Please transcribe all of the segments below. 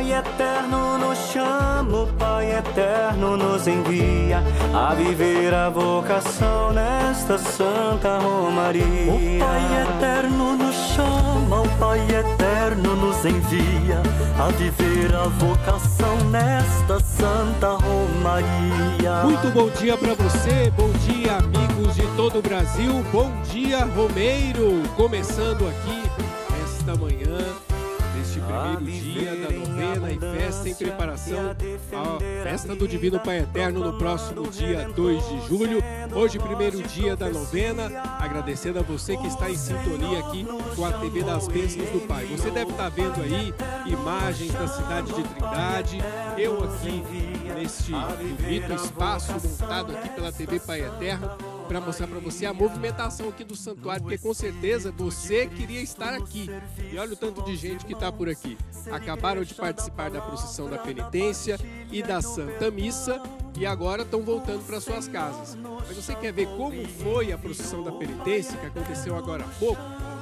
Pai eterno nos chama, o Pai eterno nos envia a viver a vocação nesta Santa Romaria. O Pai eterno nos chama, o Pai eterno nos envia a viver a vocação nesta Santa Romaria. Muito bom dia para você, bom dia amigos de todo o Brasil, bom dia Romeiro, começando aqui esta manhã, neste primeiro dia da novena e festa em preparação à festa do Divino Pai Eterno no próximo dia 2 de julho. Hoje, primeiro dia da novena, agradecendo a você que está em sintonia aqui com a TV das Bênçãos do Pai. Você deve estar vendo aí imagens da cidade de Trindade, eu aqui neste bonito espaço montado aqui pela TV Pai Eterno, para mostrar para você a movimentação aqui do santuário, porque com certeza você queria estar aqui. E olha o tanto de gente que está por aqui. Acabaram de participar da procissão da penitência e da Santa Missa e agora estão voltando para suas casas. Mas você quer ver como foi a procissão da penitência, que aconteceu agora há pouco?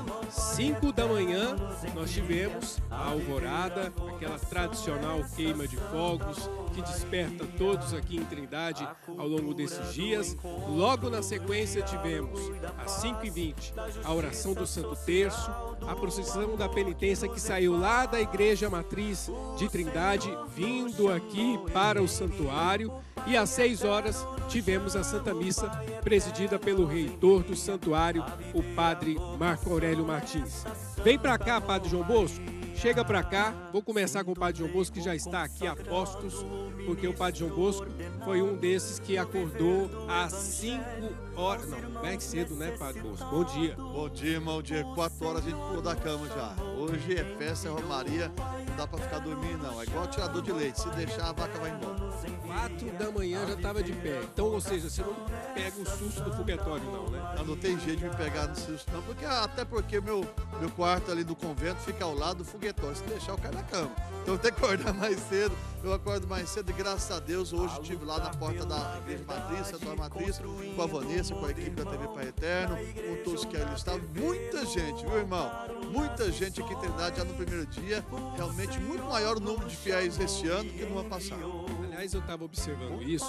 5 da manhã nós tivemos a alvorada, aquela tradicional queima de fogos que desperta todos aqui em Trindade ao longo desses dias. Logo na sequência tivemos às 5h20 a oração do Santo Terço, a procissão da penitência que saiu lá da Igreja Matriz de Trindade, vindo aqui para o santuário, e às 6 horas tivemos a Santa Missa presidida pelo reitor do santuário, o Padre Marco Aurélio Martins. Vem para cá, Padre João Bosco. Chega para cá, vou começar com o Padre João Bosco, que já está aqui a postos, porque o Padre João Bosco foi um desses que acordou às 5 horas. Não é cedo, né, Padre Bosco? Bom dia. Bom dia, irmão. Dia 4 horas a gente pulou da cama já. Hoje é festa, é romaria, não dá para ficar dormindo, não. É igual tirador de leite, se deixar a vaca vai embora. 4 da manhã já estava de pé. Então, ou seja, você não pega o susto do foguetório, não, né? Não tem jeito de me pegar no susto, não. Até porque meu quarto ali do convento fica ao lado do foguetório. Se deixar, eu caio na cama. Então eu tenho que acordar mais cedo. Eu acordo mais cedo e graças a Deus hoje estive lá na porta da Igreja Matriz, Santuário Matriz, com a Vanessa, com a equipe da TV Pai Eterno, com todos que ali estavam. Muita gente, viu, irmão? Muita gente aqui em Trindade já no primeiro dia. Realmente muito maior o número de fiéis este ano do que no ano passado. Aliás, eu estava observando isso,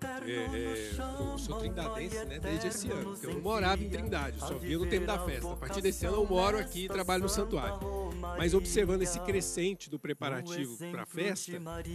eu sou trindadense, né, desde esse ano, porque eu não morava em Trindade, eu só via no tempo da festa. A partir desse ano eu moro aqui e trabalho no santuário. Mas observando esse crescente do preparativo para a festa,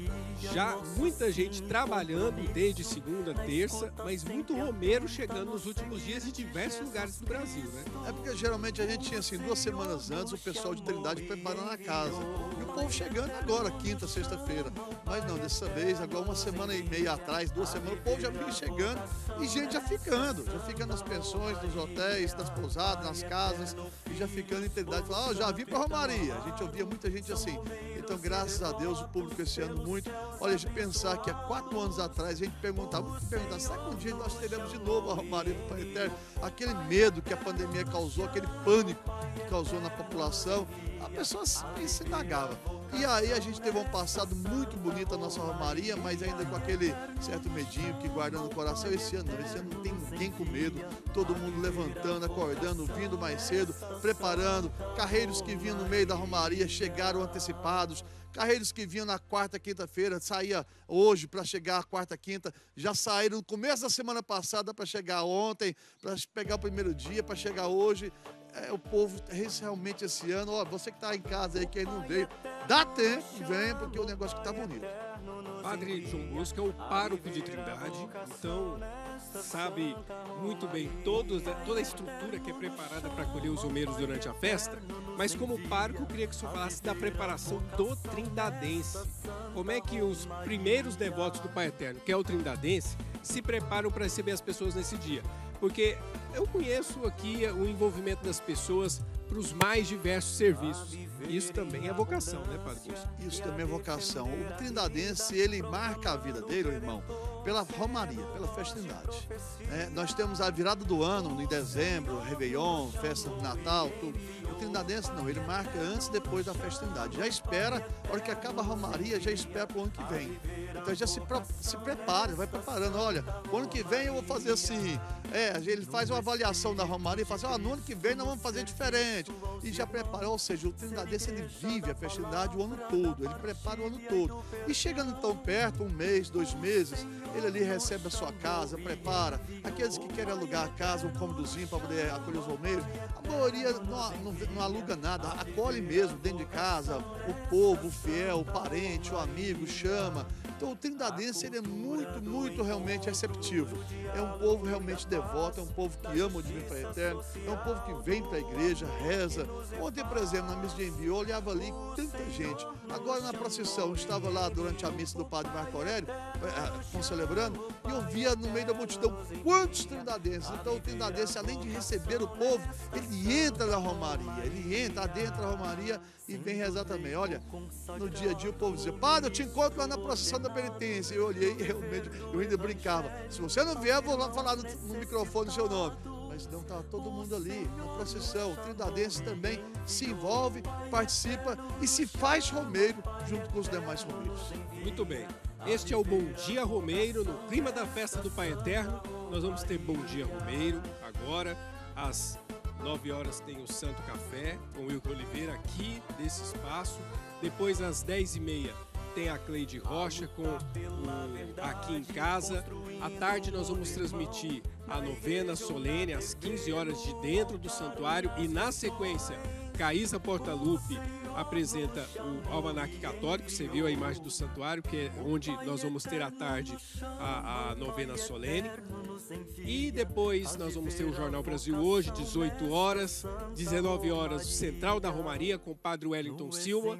já muita gente trabalhando desde segunda, terça, mas muito romeiro chegando nos últimos dias em diversos lugares do Brasil, né? É porque geralmente a gente tinha assim, 2 semanas antes o pessoal de Trindade preparando a casa. E o povo chegando agora, quinta, sexta-feira. Mas não, dessa vez, agora 1 semana e meia atrás, 2 semanas, o povo já vinha chegando e gente já fica nas pensões, nos hotéis, nas pousadas, nas casas, e já ficando em Trindade, falando, já vim para Romaria. A gente ouvia muita gente assim. Então, graças a Deus, o público esse ano muito. Olha, de pensar que há 4 anos atrás a gente perguntava, será que um dia nós teremos de novo a Romaria do Pai Eterno? Aquele medo que a pandemia causou, aquele pânico que causou na população, a pessoa se indagava. E aí a gente teve um passado muito bonito a nossa Romaria, mas ainda com aquele certo medinho que guarda no coração. Esse ano não tem ninguém com medo, todo mundo levantando, acordando, vindo mais cedo, preparando. Carreiros que vinham no meio da Romaria chegaram antecipados. Carreiros que vinham na quarta, quinta-feira, saía hoje para chegar à quarta, quinta, já saíram no começo da semana passada para chegar ontem, para pegar o primeiro dia, para chegar hoje. O povo realmente esse ano, ó, você que está em casa aí, quem não veio, dá tempo, venha, porque o negócio que está bonito. Padre João Bosco é o pároco de Trindade, então sabe muito bem toda a estrutura que é preparada para acolher os romeiros durante a festa, mas como pároco eu queria que o senhor falasse da preparação do trindadense. Como é que os primeiros devotos do Pai Eterno, que é o trindadense, se preparam para receber as pessoas nesse dia? Porque eu conheço aqui o envolvimento das pessoas para os mais diversos serviços. Isso também é vocação, né, Padre Bosco? Isso também é vocação. O trindadense, ele marca a vida dele, irmão, pela Romaria, pela festa Trindade. Nós temos a virada do ano, em dezembro, Réveillon, festa de Natal, tudo. O Trindadense não, ele marca antes e depois da festa Trindade. Já espera, a hora que acaba a romaria, já espera para o ano que vem. Então já se prepara, vai preparando. Olha, o ano que vem eu vou fazer assim. Ele faz uma avaliação da romaria e fala assim, no ano que vem nós vamos fazer diferente. E já prepara, ou seja, o Trindadense ele vive a festa Trindade o ano todo, ele prepara o ano todo. E chegando tão perto, 1 mês, 2 meses, ele ali recebe a sua casa, prepara. Aqueles que querem alugar a casa, um cômodozinho para poder acolher os romeiros, a maioria não aluga nada, acolhe mesmo dentro de casa, o povo, o fiel, o parente, o amigo, chama. Então o Trindadense ele é muito realmente receptivo. É um povo realmente devoto, é um povo que ama o Divino Pai Eterno, é um povo que vem para a igreja, reza. Ontem, por exemplo, na missa de envio, eu olhava ali tanta gente. Agora na procissão, eu estava lá durante a missa do Padre Marco Aurélio, celebrando, e eu via no meio da multidão quantos trindadenses. Então o Trindadense, além de receber o povo, ele entra na romaria, ele entra, adentra a romaria e vem rezar também. Olha, no dia a dia o povo dizia, Padre, eu te encontro lá na procissão da penitência. Eu olhei e realmente, eu ainda brincava. Se você não vier, eu vou lá falar no microfone o seu nome. Mas não estava todo mundo ali na procissão. O Trindadense também se envolve, participa e se faz romeiro junto com os demais romeiros. Muito bem. Este é o Bom Dia Romeiro, no clima da festa do Pai Eterno. Nós vamos ter Bom Dia Romeiro agora, às 9 horas tem o Santo Café com o Wilco Oliveira aqui desse espaço. Depois, às 10h30, tem a Cleide Rocha com o Aqui em Casa. À tarde nós vamos transmitir a novena solene às 15 horas de dentro do santuário e na sequência Caísa Portalupe apresenta o Almanaque Católico. Você viu a imagem do santuário, que é onde nós vamos ter à tarde a novena solene. E depois nós vamos ter o Jornal Brasil Hoje, 18 horas, 19 horas, o Central da Romaria com o Padre Wellington Silva,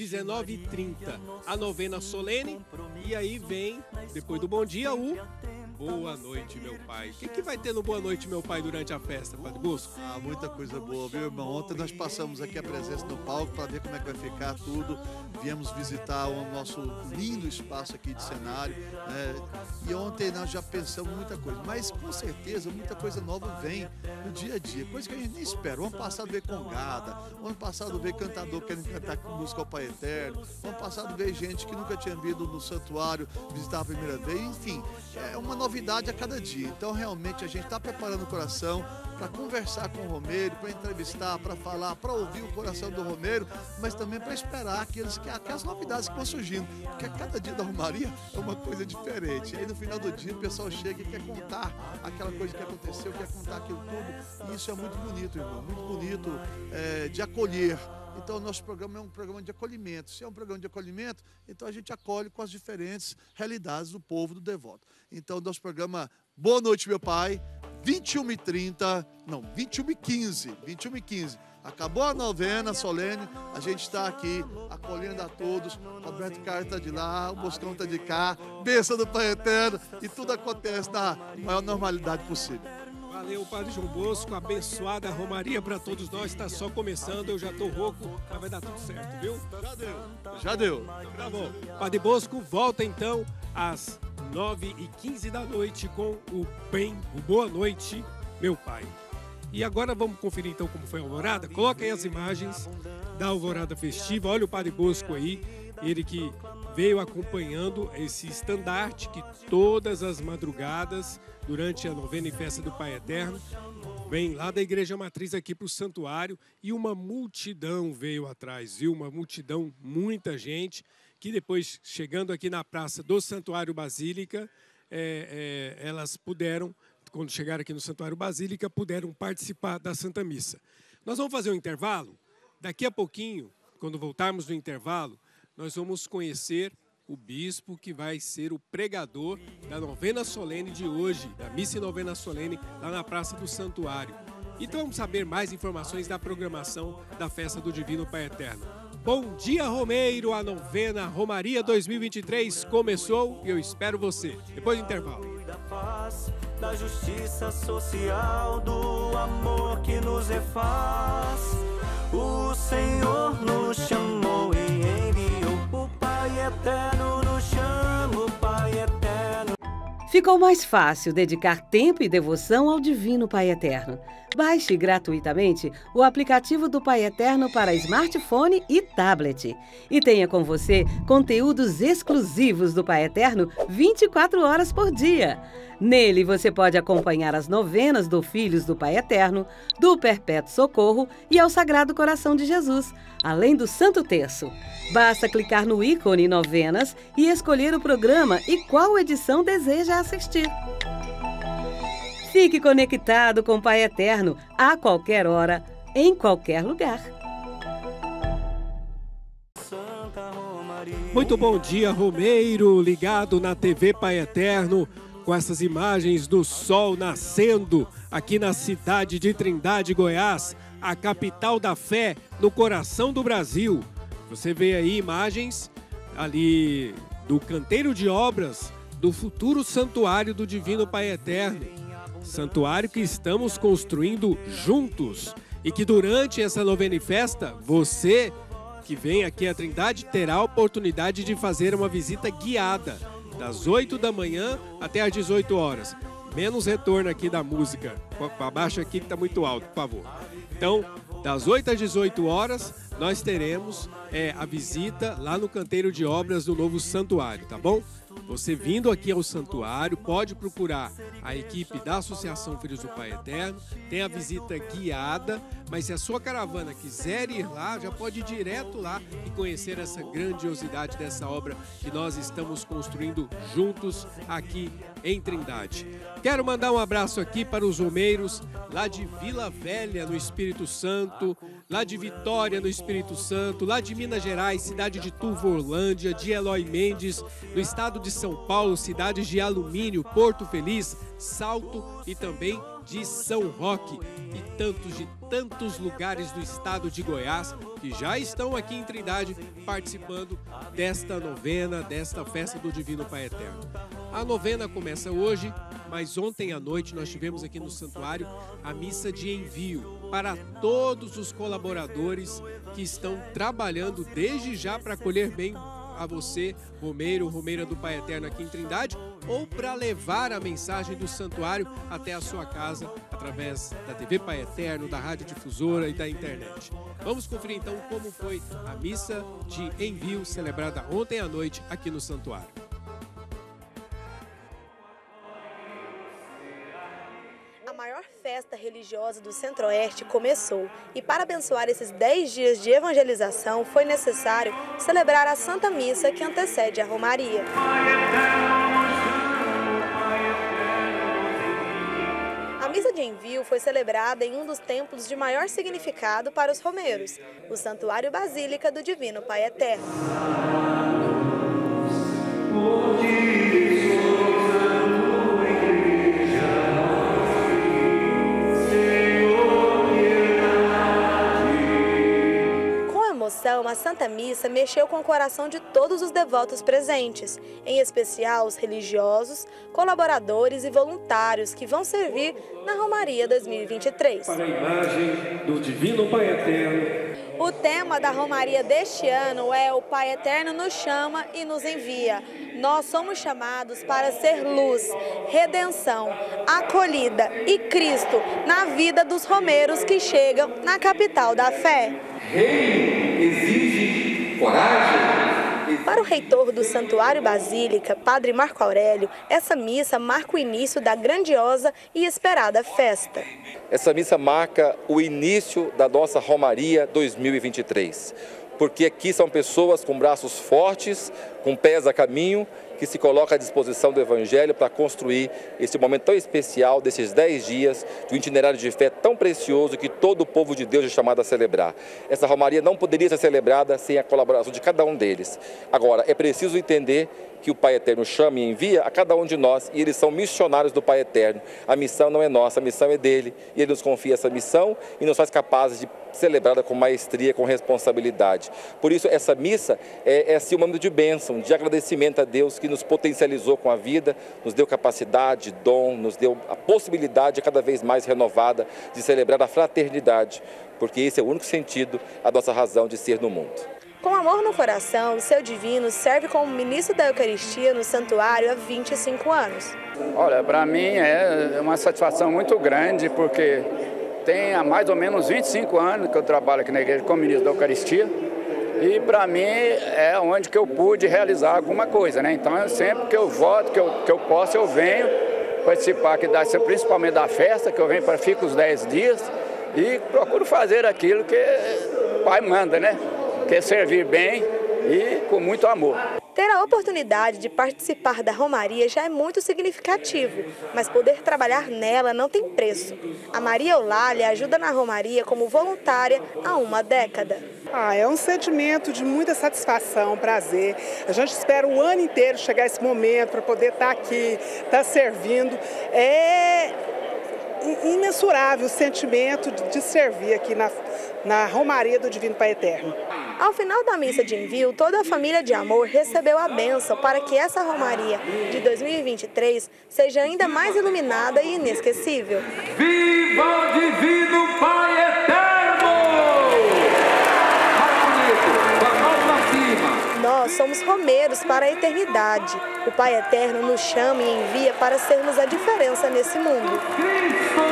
19h30 a novena solene, e aí vem, depois do Bom Dia, o Boa Noite, Meu Pai. O que vai ter no Boa Noite, Meu Pai durante a festa, Padre Bosco? Muita coisa boa, viu, irmão? Ontem nós passamos aqui a presença no palco para ver como é que vai ficar tudo. Viemos visitar o nosso lindo espaço aqui de cenário, né? E ontem nós já pensamos muita coisa, mas com certeza muita coisa nova vem no dia a dia, coisa que a gente nem espera. O ano passado veio congada, o ano passado veio cantador querendo cantar com música ao Pai Eterno, o ano passado veio gente que nunca tinha vindo no santuário visitar a primeira vez, enfim, é uma novidade a cada dia. Então realmente a gente está preparando o coração para conversar com o romeiro, para entrevistar, para falar, para ouvir o coração do romeiro, mas também para esperar aquelas novidades que vão surgindo, porque a cada dia da romaria é uma coisa diferente. E aí no final do dia o pessoal chega e quer contar aquela coisa que aconteceu, quer contar aquilo tudo, e isso é muito bonito, irmão, muito bonito de acolher. Então o nosso programa é um programa de acolhimento. Se é um programa de acolhimento, então a gente acolhe com as diferentes realidades do povo, do devoto. Então o nosso programa Boa Noite, Meu Pai, 21h30, não, 21h15. Acabou a novena solene, a gente está aqui acolhendo a todos. Roberto Carlos está de lá, o Boscão está de cá, bênção do Pai Eterno, e tudo acontece na maior normalidade possível. Valeu, Padre João Bosco, abençoada Romaria para todos nós, está só começando, eu já estou rouco, mas vai dar tudo certo, viu? Já deu. Tá bom. Padre Bosco volta então às 9h15 da noite com o Boa Noite, Meu Pai. E agora vamos conferir então como foi a alvorada. Coloca aí as imagens da alvorada festiva, olha o Padre Bosco aí, ele que veio acompanhando esse estandarte que todas as madrugadas, durante a novena e festa do Pai Eterno, vem lá da Igreja Matriz aqui para o santuário, e uma multidão veio atrás, viu? Uma multidão, muita gente, que depois, chegando aqui na Praça do Santuário Basílica, elas puderam, quando chegaram aqui no Santuário Basílica, puderam participar da Santa Missa. Nós vamos fazer um intervalo. Daqui a pouquinho, quando voltarmos do intervalo, nós vamos conhecer o bispo que vai ser o pregador da novena solene de hoje, da missa e novena solene, lá na Praça do Santuário. Então vamos saber mais informações da programação da Festa do Divino Pai Eterno. Bom dia, Romeiro! A novena Romaria 2023 começou e eu espero você. Depois do intervalo. Da paz, da justiça social, do amor que nos refaz. O Senhor nos chamou e enviou. O Pai Eterno nos chama, o Pai Eterno. ficou mais fácil dedicar tempo e devoção ao Divino Pai Eterno. Baixe gratuitamente o aplicativo do Pai Eterno para smartphone e tablet. E tenha com você conteúdos exclusivos do Pai Eterno 24 horas por dia. Nele você pode acompanhar as novenas do Filhos do Pai Eterno, do Perpétuo Socorro e ao Sagrado Coração de Jesus, além do Santo Terço. Basta clicar no ícone Novenas e escolher o programa e qual edição deseja assistir. Fique conectado com o Pai Eterno a qualquer hora, em qualquer lugar. Muito bom dia, Romeiro, ligado na TV Pai Eterno, com essas imagens do sol nascendo aqui na cidade de Trindade, Goiás, a capital da fé, no coração do Brasil. Você vê aí imagens ali do canteiro de obras do futuro santuário do Divino Pai Eterno. Santuário que estamos construindo juntos e que durante essa novena e festa, você que vem aqui à Trindade terá a oportunidade de fazer uma visita guiada das 8 da manhã até às 18 horas. Menos retorno aqui da música. Abaixa aqui que está muito alto, por favor. Então, das 8 às 18 horas, nós teremos a visita lá no canteiro de obras do novo santuário, tá bom? Você vindo aqui ao santuário, pode procurar a equipe da Associação Filhos do Pai Eterno, tem a visita guiada, mas se a sua caravana quiser ir lá, já pode ir direto lá e conhecer essa grandiosidade dessa obra que nós estamos construindo juntos aqui em Trindade. Quero mandar um abraço aqui para os romeiros lá de Vila Velha, no Espírito Santo, lá de Vitória, no Espírito Santo, lá de Minas Gerais, cidade de Turvorlândia, de Eloy Mendes, no estado de São Paulo, cidades de Alumínio, Porto Feliz, Salto e também de São Roque e tantos lugares do estado de Goiás que já estão aqui em Trindade participando desta novena, desta festa do Divino Pai Eterno. A novena começa hoje, mas ontem à noite nós tivemos aqui no santuário a missa de envio para todos os colaboradores que estão trabalhando desde já para acolher bem a você, romeiro, romeira do Pai Eterno aqui em Trindade, ou para levar a mensagem do santuário até a sua casa através da TV Pai Eterno, da Rádio Difusora e da internet. Vamos conferir então como foi a missa de envio celebrada ontem à noite aqui no santuário. A maior festa religiosa do Centro-Oeste começou e para abençoar esses 10 dias de evangelização foi necessário celebrar a Santa Missa que antecede a Romaria. A missa de envio foi celebrada em um dos templos de maior significado para os romeiros, o Santuário Basílica do Divino Pai Eterno. A Santa Missa mexeu com o coração de todos os devotos presentes, em especial os religiosos, colaboradores e voluntários que vão servir na Romaria 2023. Para a imagem do Divino Pai Eterno. O tema da Romaria deste ano é o Pai Eterno nos chama e nos envia. Nós somos chamados para ser luz, redenção, acolhida e Cristo na vida dos romeiros que chegam na capital da fé. Reino exige coragem. Para o reitor do Santuário Basílica, Padre Marco Aurélio, essa missa marca o início da grandiosa e esperada festa. Essa missa marca o início da nossa Romaria 2023, porque aqui são pessoas com braços fortes, com pés a caminho, que se colocam à disposição do Evangelho para construir esse momento tão especial, desses 10 dias, de um itinerário de fé tão precioso que todo o povo de Deus é chamado a celebrar. Essa Romaria não poderia ser celebrada sem a colaboração de cada um deles. Agora, é preciso entender que o Pai Eterno chama e envia a cada um de nós, e eles são missionários do Pai Eterno. A missão não é nossa, a missão é dele, e ele nos confia essa missão e nos faz capazes de celebrá-la com maestria, com responsabilidade. Por isso, essa missa é assim um momento de bênção, de agradecimento a Deus que nos potencializou com a vida, nos deu capacidade, dom, nos deu a possibilidade cada vez mais renovada de celebrar a fraternidade, porque esse é o único sentido, a nossa razão de ser no mundo. Com amor no coração, o seu divino serve como ministro da Eucaristia no santuário há 25 anos. Olha, para mim é uma satisfação muito grande, porque tem há mais ou menos 25 anos que eu trabalho aqui na igreja como ministro da Eucaristia, e para mim é onde que eu pude realizar alguma coisa, né? Então, sempre que eu volto, que eu posso, eu venho participar aqui, principalmente da festa, que eu venho para ficar os 10 dias, e procuro fazer aquilo que o Pai manda, né? Que é servir bem e com muito amor. Ter a oportunidade de participar da Romaria já é muito significativo, mas poder trabalhar nela não tem preço. A Maria Eulália ajuda na Romaria como voluntária há uma década. É um sentimento de muita satisfação, prazer. A gente espera o ano inteiro chegar esse momento para poder estar aqui, estar servindo. É imensurável o sentimento de servir aqui na Romaria do Divino Pai Eterno. Ao final da missa de envio, toda a família de amor recebeu a bênção para que essa Romaria de 2023 seja ainda mais iluminada e inesquecível. Viva o Divino Pai Eterno! Nós somos romeiros para a eternidade. O Pai Eterno nos chama e envia para sermos a diferença nesse mundo. Cristo!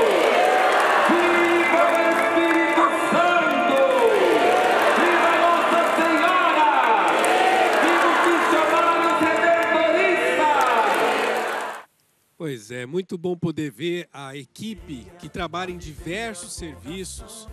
Viva o Espírito Santo! Viva Nossa Senhora! Viva os missionários redentoristas! Pois é, muito bom poder ver a equipe que trabalha em diversos serviços,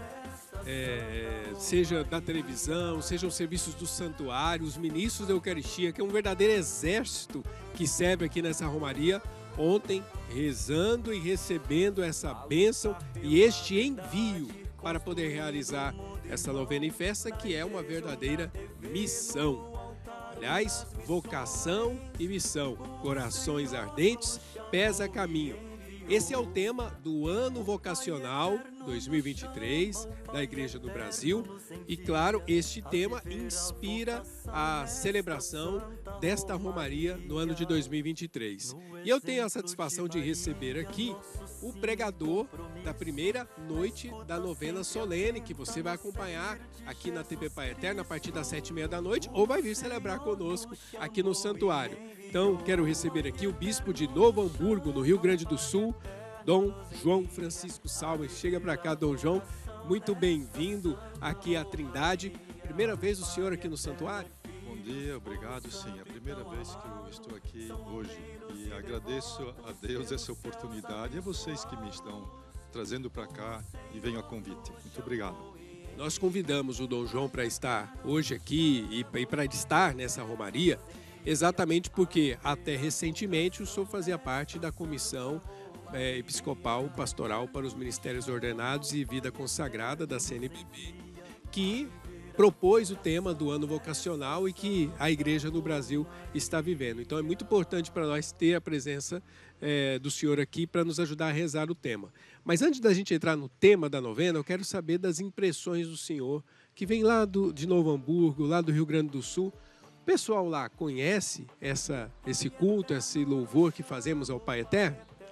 seja da televisão, sejam serviços do santuário, os ministros da Eucaristia, que é um verdadeiro exército que serve aqui nessa Romaria, ontem rezando e recebendo essa bênção e este envio para poder realizar essa novena e festa, que é uma verdadeira missão. Aliás, vocação e missão, corações ardentes, pés a caminho. Esse é o tema do Ano Vocacional 2023 da Igreja do Brasil e, claro, este tema inspira a celebração desta Romaria no ano de 2023. E eu tenho a satisfação de receber aqui o pregador da primeira noite da novena solene, que você vai acompanhar aqui na TV Pai Eterno a partir das 7h30 da noite, ou vai vir celebrar conosco aqui no santuário. Então, quero receber aqui o bispo de Novo Hamburgo, no Rio Grande do Sul, Dom João Francisco Salmes. Chega para cá, Dom João. Muito bem-vindo aqui à Trindade. Primeira vez o senhor aqui no santuário? Bom dia, obrigado. Sim, é a primeira vez que eu estou aqui hoje e agradeço a Deus essa oportunidade e a vocês que me estão trazendo para cá e venham a convite. Muito obrigado. Nós convidamos o Dom João para estar hoje aqui e para estar nessa Romaria, exatamente porque até recentemente o senhor fazia parte da comissão episcopal pastoral para os ministérios ordenados e vida consagrada da CNBB, que propôs o tema do ano vocacional e que a igreja no Brasil está vivendo. Então é muito importante para nós ter a presença do senhor aqui para nos ajudar a rezar o tema. Mas antes da gente entrar no tema da novena, eu quero saber das impressões do senhor, que vem lá de Novo Hamburgo, lá do Rio Grande do Sul. O pessoal lá conhece esse culto, esse louvor que fazemos ao Pai Eterno?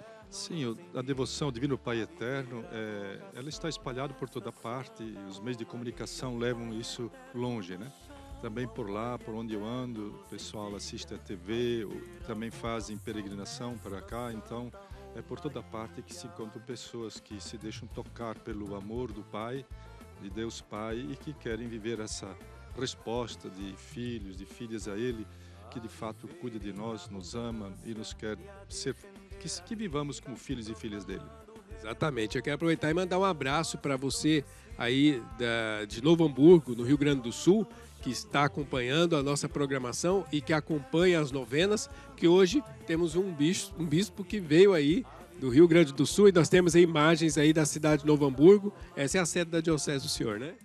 Sim, a devoção ao Divino Pai Eterno, ela está espalhada por toda parte e os meios de comunicação levam isso longe, né? Também por lá, por onde eu ando, o pessoal assiste a TV, também fazem peregrinação para cá, então é por toda parte que se encontram pessoas que se deixam tocar pelo amor do Pai, de Deus Pai, e que querem viver essa resposta de filhos, de filhas a Ele, que de fato cuida de nós, nos ama e nos quer ser, que vivamos como filhos e filhas dele. Exatamente, eu quero aproveitar e mandar um abraço para você aí de Novo Hamburgo, no Rio Grande do Sul, que está acompanhando a nossa programação e que acompanha as novenas, que hoje temos um bispo que veio aí do Rio Grande do Sul e nós temos aí imagens aí da cidade de Novo Hamburgo. Essa é a sede da Diocese do Senhor, né?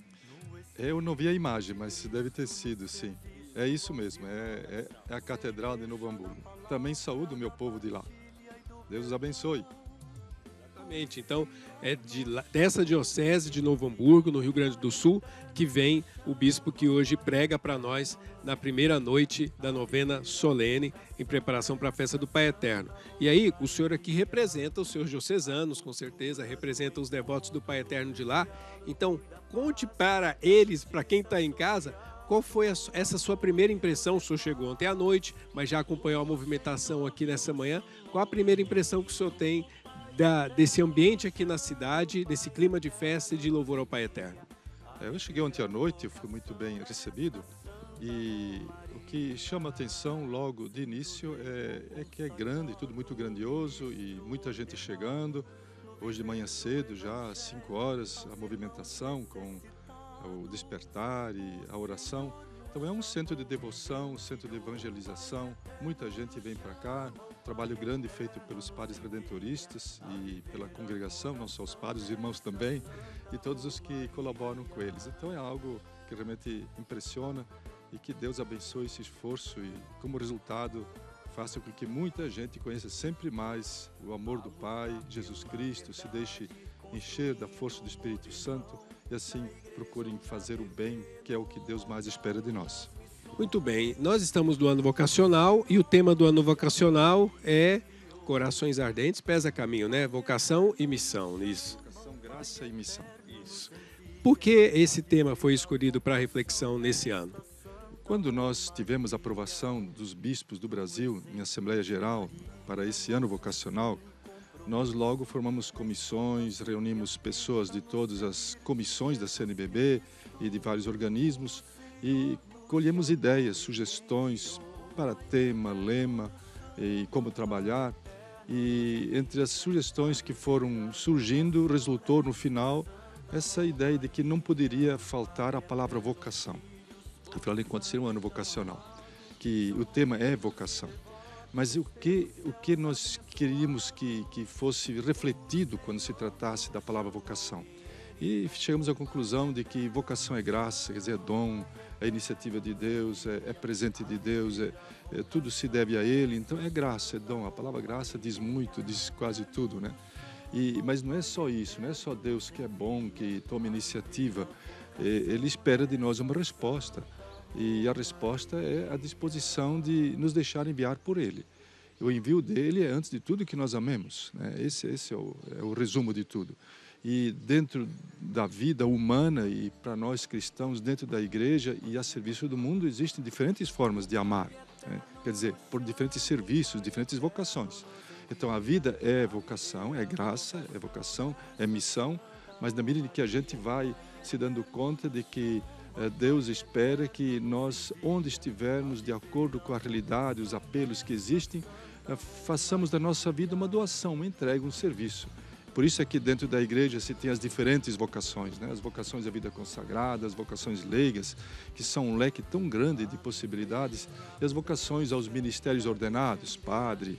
Eu não vi a imagem, mas deve ter sido, sim. É isso mesmo, é a Catedral de Novo Hamburgo. Também saúdo o meu povo de lá. Deus os abençoe. Exatamente, então é dessa Diocese de Novo Hamburgo, no Rio Grande do Sul, que vem o bispo que hoje prega para nós na primeira noite da novena solene, em preparação para a festa do Pai Eterno. E aí, o senhor aqui representa os seus diocesanos, com certeza, representa os devotos do Pai Eterno de lá. Então, conte para eles, para quem está em casa, Qual foi essa sua primeira impressão? O senhor chegou ontem à noite, mas já acompanhou a movimentação aqui nessa manhã. Qual a primeira impressão que o senhor tem desse ambiente aqui na cidade, desse clima de festa e de louvor ao Pai Eterno? Eu cheguei ontem à noite, fui muito bem recebido, e o que chama a atenção logo de início é que é grande, tudo muito grandioso e muita gente chegando. Hoje de manhã cedo, já às 5 horas, a movimentação com o despertar e a oração. Então é um centro de devoção, um centro de evangelização, muita gente vem para cá, trabalho grande feito pelos padres redentoristas e pela congregação, não só os padres, os irmãos também, e todos os que colaboram com eles. Então é algo que realmente impressiona e que Deus abençoe esse esforço e, como resultado, faça com que muita gente conheça sempre mais o amor do Pai, Jesus Cristo, se deixe encher da força do Espírito Santo e assim procurem fazer o bem, que é o que Deus mais espera de nós. Muito bem, nós estamos no ano vocacional e o tema do ano vocacional é Corações Ardentes, Pés a Caminho, né? Vocação e missão, isso. Vocação, graça e missão. Isso. Por que esse tema foi escolhido para reflexão nesse ano? Quando nós tivemos a aprovação dos bispos do Brasil em Assembleia Geral para esse ano vocacional, nós logo formamos comissões, reunimos pessoas de todas as comissões da CNBB e de vários organismos e colhemos ideias, sugestões para tema, lema e como trabalhar. E entre as sugestões que foram surgindo, resultou no final essa ideia de que não poderia faltar a palavra vocação. Afinal de contas, seria um ano vocacional, que o tema é vocação. Mas o que nós queríamos que fosse refletido quando se tratasse da palavra vocação? E chegamos à conclusão de que vocação é graça, quer dizer, é dom, é iniciativa de Deus, é presente de Deus, tudo se deve a Ele, então é graça, é dom. A palavra graça diz muito, diz quase tudo, né? Mas não é só isso, não é só Deus que é bom, que toma iniciativa, Ele espera de nós uma resposta. E a resposta é a disposição de nos deixar enviar por Ele. O envio dele é, antes de tudo, que nós amemos, né? Esse é o resumo de tudo. E dentro da vida humana e para nós cristãos, dentro da igreja e a serviço do mundo, existem diferentes formas de amar, né? Quer dizer, por diferentes serviços, diferentes vocações. Então a vida é vocação, é graça, é vocação, é missão, mas na medida que a gente vai se dando conta de que Deus espera que nós, onde estivermos, de acordo com a realidade, os apelos que existem, façamos da nossa vida uma doação, uma entrega, um serviço. Por isso é que dentro da igreja se tem as diferentes vocações, né? As vocações da vida consagrada, as vocações leigas, que são um leque tão grande de possibilidades, e as vocações aos ministérios ordenados, padre,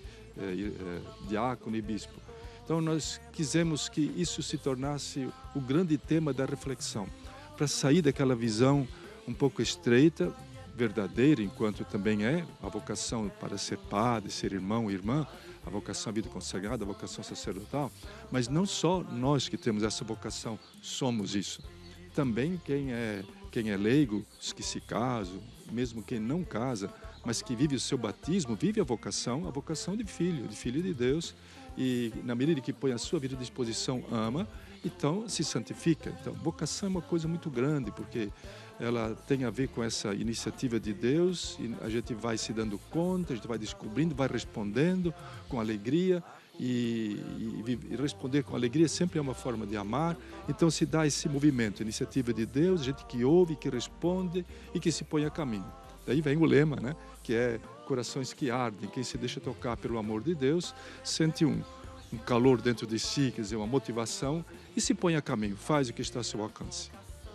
diácono e bispo. Então nós quisemos que isso se tornasse o grande tema da reflexão, para sair daquela visão um pouco estreita, verdadeira, enquanto também é a vocação para ser padre, ser irmão e irmã, a vocação à vida consagrada, a vocação sacerdotal, mas não só nós que temos essa vocação somos isso. Também quem é leigo, os que se casam, mesmo quem não casa, mas que vive o seu batismo, vive a vocação de filho de Deus, e na medida que põe a sua vida à disposição, ama, então se santifica. Então, vocação é uma coisa muito grande, porque ela tem a ver com essa iniciativa de Deus, e a gente vai se dando conta, a gente vai descobrindo, vai respondendo com alegria, e responder com alegria sempre é uma forma de amar. Então se dá esse movimento, iniciativa de Deus, gente que ouve, que responde e que se põe a caminho. Daí vem o lema, né? Que é corações que ardem. Quem se deixa tocar pelo amor de Deus sente um calor dentro de si, quer dizer, uma motivação, e se põe a caminho, faz o que está ao seu alcance.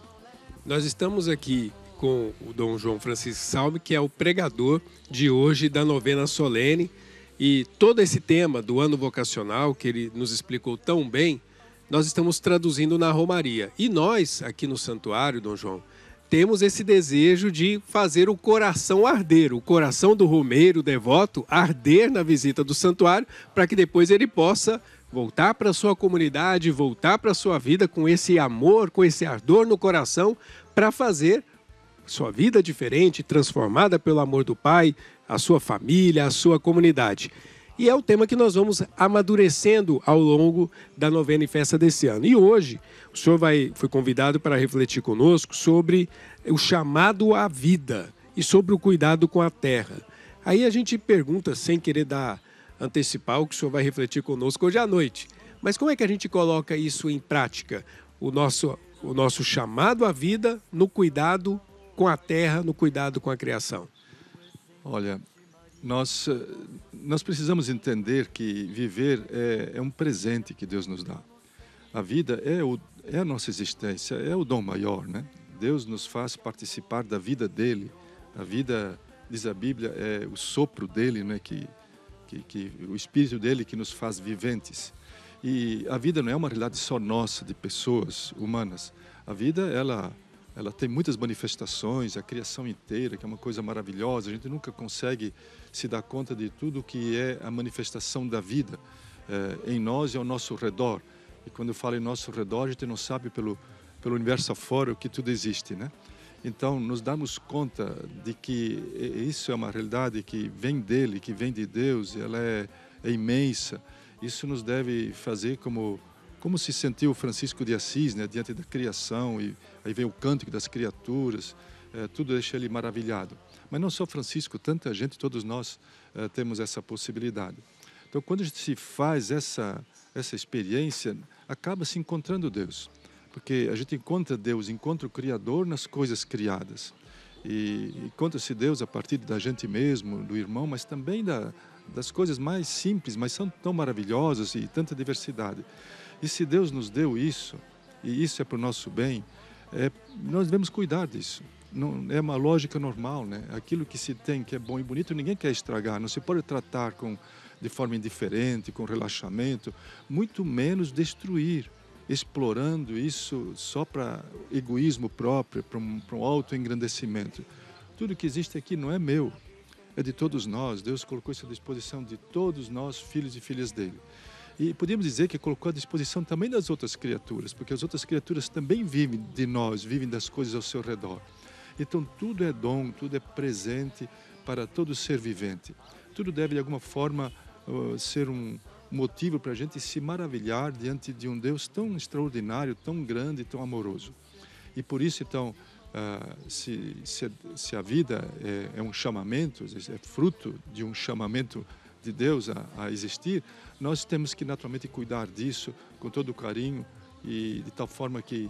Nós estamos aqui com o Dom João Francisco Salme, que é o pregador de hoje da novena solene, e todo esse tema do ano vocacional, que ele nos explicou tão bem, nós estamos traduzindo na Romaria. E nós, aqui no santuário, Dom João, temos esse desejo de fazer o coração arder, o coração do romeiro devoto arder na visita do santuário, para que depois ele possa voltar para a sua comunidade, voltar para a sua vida com esse amor, com esse ardor no coração, para fazer sua vida diferente, transformada pelo amor do Pai, a sua família, a sua comunidade. E é o tema que nós vamos amadurecendo ao longo da novena e festa desse ano. E hoje o senhor foi convidado para refletir conosco sobre o chamado à vida e sobre o cuidado com a terra. Aí a gente pergunta, sem querer antecipar o que o senhor vai refletir conosco hoje à noite. Mas como é que a gente coloca isso em prática? O nosso chamado à vida no cuidado com a terra, no cuidado com a criação. Olha, nós precisamos entender que viver é um presente que Deus nos dá. A vida é a nossa existência, é o dom maior, né? Deus nos faz participar da vida dele. A vida, diz a Bíblia, é o sopro dele, né? Que o Espírito dele que nos faz viventes. E a vida não é uma realidade só nossa, de pessoas humanas. A vida, ela tem muitas manifestações, a criação inteira, que é uma coisa maravilhosa. A gente nunca consegue se dar conta de tudo que é a manifestação da vida em nós e ao nosso redor. E quando eu falo em nosso redor, a gente não sabe pelo universo afora o que tudo existe, né? Então, nos damos conta de que isso é uma realidade que vem dele, que vem de Deus, e ela é imensa. Isso nos deve fazer como se sentiu Francisco de Assis, né, diante da criação, e aí vem o cântico das criaturas, tudo deixa ele maravilhado. Mas não só Francisco, tanta gente, todos nós temos essa possibilidade. Então, quando a gente se faz essa experiência, acaba se encontrando Deus. Porque a gente encontra Deus, encontra o Criador nas coisas criadas. E encontra-se Deus a partir da gente mesmo, do irmão, mas também das coisas mais simples, mas são tão maravilhosas e tanta diversidade. E se Deus nos deu isso, e isso é para o nosso bem, nós devemos cuidar disso. Não, é uma lógica normal, né? Aquilo que se tem, que é bom e bonito, ninguém quer estragar. Não se pode tratar de forma indiferente, com relaxamento, muito menos destruir, explorando isso só para egoísmo próprio, para um autoengrandecimento. Tudo que existe aqui não é meu, é de todos nós. Deus colocou isso à disposição de todos nós, filhos e filhas dele. E podemos dizer que colocou à disposição também das outras criaturas, porque as outras criaturas também vivem de nós, vivem das coisas ao seu redor. Então tudo é dom, tudo é presente para todo ser vivente. Tudo deve de alguma forma ser um motivo para a gente se maravilhar diante de um Deus tão extraordinário, tão grande, tão amoroso. E por isso, então, se a vida é um chamamento, é fruto de um chamamento de Deus a existir, nós temos que naturalmente cuidar disso com todo o carinho e de tal forma que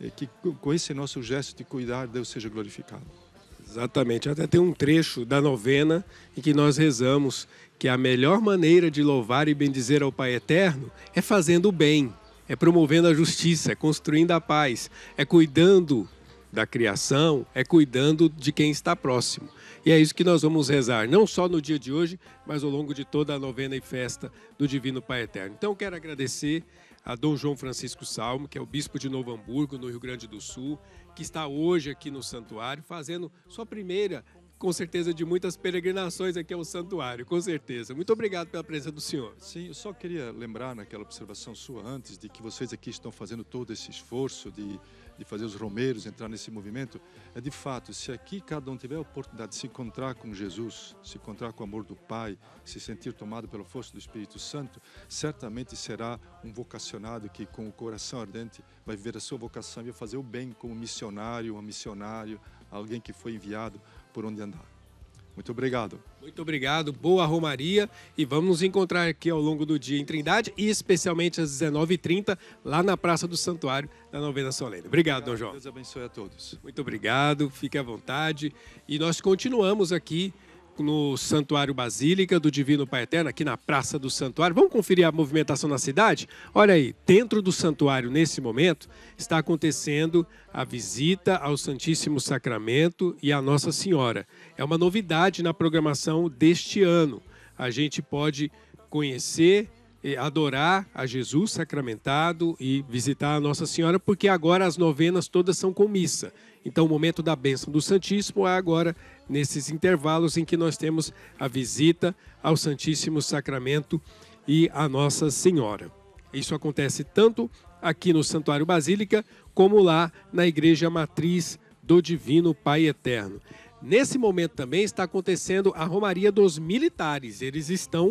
com esse nosso gesto de cuidar, Deus seja glorificado. Exatamente, até tem um trecho da novena em que nós rezamos que a melhor maneira de louvar e bendizer ao Pai Eterno é fazendo o bem, é promovendo a justiça, é construindo a paz, é cuidando da criação, é cuidando de quem está próximo. E é isso que nós vamos rezar, não só no dia de hoje, mas ao longo de toda a novena e festa do Divino Pai Eterno. Então, quero agradecer a Dom João Francisco Salmo, que é o bispo de Novo Hamburgo, no Rio Grande do Sul, que está hoje aqui no santuário, fazendo sua primeira, com certeza, de muitas peregrinações aqui ao santuário, com certeza. Muito obrigado pela presença do senhor. Sim, eu só queria lembrar naquela observação sua antes, de que vocês aqui estão fazendo todo esse esforço de fazer os romeiros entrar nesse movimento. De fato, se aqui cada um tiver a oportunidade de se encontrar com Jesus, se encontrar com o amor do Pai, se sentir tomado pela força do Espírito Santo, certamente será um vocacionado que, com o coração ardente, vai viver a sua vocação e vai fazer o bem como missionário, um missionário, alguém que foi enviado por onde andar. Muito obrigado. Muito obrigado, boa romaria, e vamos nos encontrar aqui ao longo do dia em Trindade e especialmente às 19h30 lá na Praça do Santuário da Novena Solene. Obrigado, Dom João. Deus abençoe a todos. Muito obrigado, fique à vontade. E nós continuamos aqui no Santuário Basílica do Divino Pai Eterno, aqui na Praça do Santuário. Vamos conferir a movimentação na cidade? Olha aí, dentro do santuário, nesse momento, está acontecendo a visita ao Santíssimo Sacramento e à Nossa Senhora. É uma novidade na programação deste ano. A gente pode conhecer, adorar a Jesus sacramentado e visitar a Nossa Senhora, porque agora as novenas todas são com missa. Então o momento da bênção do Santíssimo é agora nesses intervalos em que nós temos a visita ao Santíssimo Sacramento e à Nossa Senhora. Isso acontece tanto aqui no Santuário Basílica como lá na Igreja Matriz do Divino Pai Eterno. Nesse momento também está acontecendo a Romaria dos Militares. Eles estão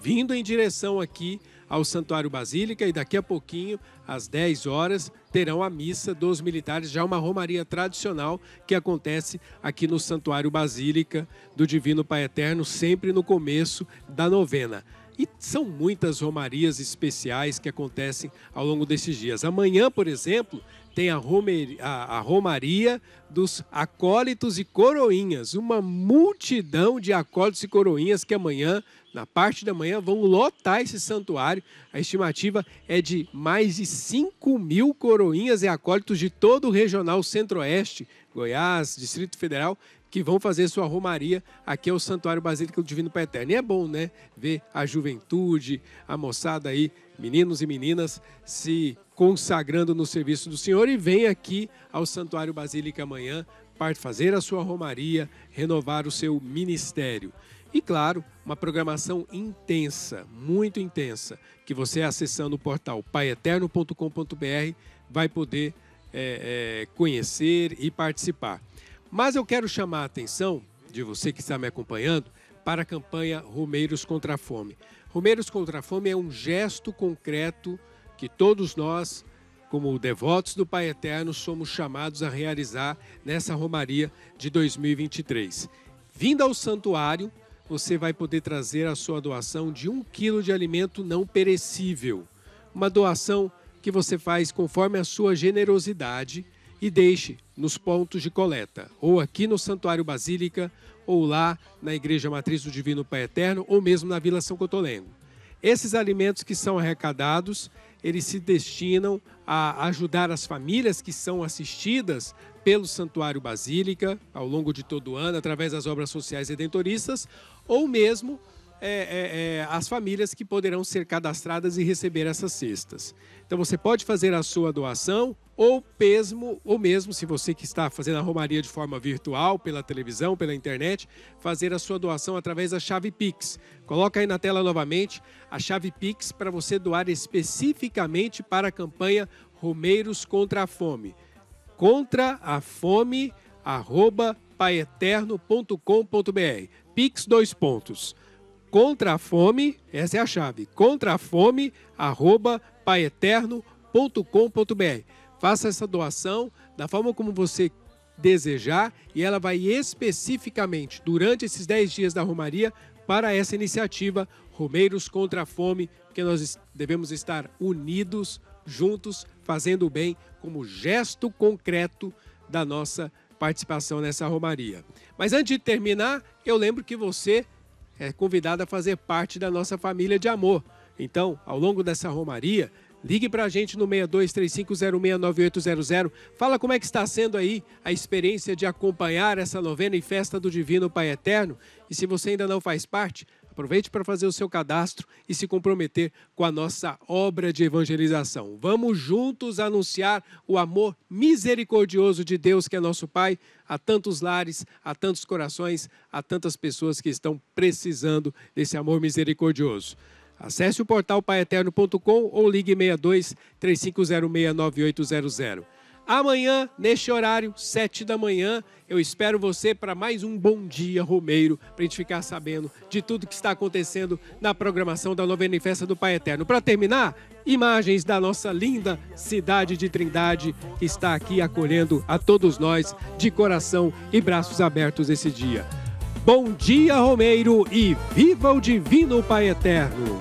vindo em direção aqui ao Santuário Basílica, e daqui a pouquinho, às 10 horas, terão a missa dos militares, já uma romaria tradicional que acontece aqui no Santuário Basílica do Divino Pai Eterno, sempre no começo da novena. E são muitas romarias especiais que acontecem ao longo desses dias. Amanhã, por exemplo, tem a romaria dos acólitos e coroinhas. Uma multidão de acólitos e coroinhas que amanhã, na parte da manhã, vão lotar esse santuário. A estimativa é de mais de 5.000 coroinhas e acólitos de todo o Regional Centro-Oeste, Goiás, Distrito Federal, que vão fazer sua romaria aqui ao Santuário Basílica do Divino Pai Eterno. E é bom, né, ver a juventude, a moçada aí, meninos e meninas, se consagrando no serviço do Senhor, e vem aqui ao Santuário Basílica amanhã para fazer a sua romaria, renovar o seu ministério. E claro, uma programação intensa, muito intensa, que você, acessando o portal paieterno.com.br, vai poder conhecer e participar. Mas eu quero chamar a atenção de você que está me acompanhando para a campanha Romeiros contra a Fome. Romeiros contra a Fome é um gesto concreto que todos nós, como devotos do Pai Eterno, somos chamados a realizar nessa romaria de 2023. Vindo ao santuário, você vai poder trazer a sua doação de 1 quilo de alimento não perecível. Uma doação que você faz conforme a sua generosidade e deixe nos pontos de coleta, ou aqui no Santuário Basílica, ou lá na Igreja Matriz do Divino Pai Eterno, ou mesmo na Vila São Cotolengo. Esses alimentos que são arrecadados, eles se destinam a ajudar as famílias que são assistidas pelo Santuário Basílica ao longo de todo o ano, através das obras sociais redentoristas, ou mesmo as famílias que poderão ser cadastradas e receber essas cestas. Então você pode fazer a sua doação, ou mesmo se você que está fazendo a romaria de forma virtual, pela televisão, pela internet, fazer a sua doação através da chave Pix. Coloca aí na tela novamente a chave Pix para você doar especificamente para a campanha Romeiros contra a Fome. Contra a Fome, @paieterno.com.br. Pix 2 pontos. Contra a Fome, essa é a chave, contra a fome, @paieterno.com.br. Faça essa doação da forma como você desejar e ela vai especificamente, durante esses 10 dias da romaria, para essa iniciativa Romeiros contra a Fome, porque nós devemos estar unidos, juntos, fazendo o bem como gesto concreto da nossa participação nessa romaria. Mas antes de terminar, eu lembro que você é convidado a fazer parte da nossa família de amor. Então, ao longo dessa romaria, ligue para a gente no 6235069800. Fala como é que está sendo aí a experiência de acompanhar essa novena e festa do Divino Pai Eterno. E se você ainda não faz parte, aproveite para fazer o seu cadastro e se comprometer com a nossa obra de evangelização. Vamos juntos anunciar o amor misericordioso de Deus, que é nosso Pai, a tantos lares, a tantos corações, a tantas pessoas que estão precisando desse amor misericordioso. Acesse o portal paieterno.com ou ligue 6235069800. Amanhã, neste horário, 7 da manhã, eu espero você para mais um Bom Dia Romeiro, para a gente ficar sabendo de tudo que está acontecendo na programação da novena e festa do Pai Eterno. Para terminar, imagens da nossa linda cidade de Trindade, que está aqui acolhendo a todos nós de coração e braços abertos esse dia. Bom dia, Romeiro, e viva o Divino Pai Eterno!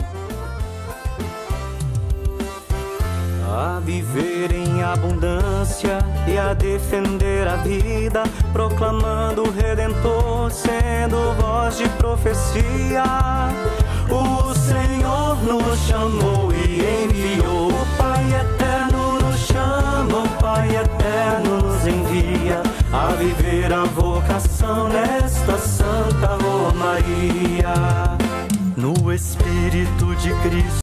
A viver em abundância e a defender a vida, proclamando o Redentor, sendo voz de profecia. O Senhor nos chamou e enviou, o Pai Eterno nos chama, o Pai Eterno nos envia a viver a vocação nesta Santa Romaria. No Espírito de Cristo